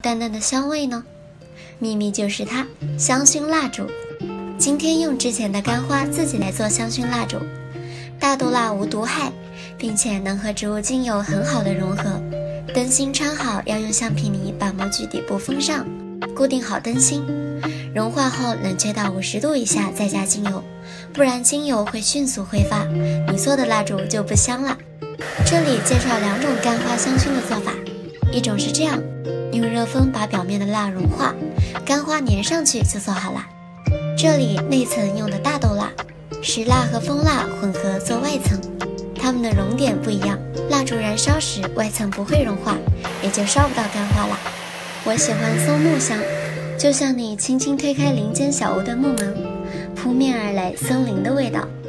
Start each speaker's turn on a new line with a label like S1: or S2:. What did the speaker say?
S1: 淡淡的香味呢？秘密就是它，香薰蜡烛。今天用之前的干花自己来做香薰蜡烛。大豆蜡无毒害，并且能和植物精油很好的融合。灯芯穿好要用橡皮泥把模具底部封上，固定好灯芯，融化后冷却到50度以下再加精油，不然精油会迅速挥发，你做的蜡烛就不香了。这里介绍2种干花香薰的做法，一种是这样，用热风把表面的蜡融化，干花粘上去就做好了。这里内层用的大豆蜡，石蜡和蜂蜡混合做外层，它们的熔点不一样，蜡烛燃烧时外层不会融化，也就烧不到干花了。我喜欢松木香，就像你轻轻推开林间小屋的木门，扑面而来森林的味道。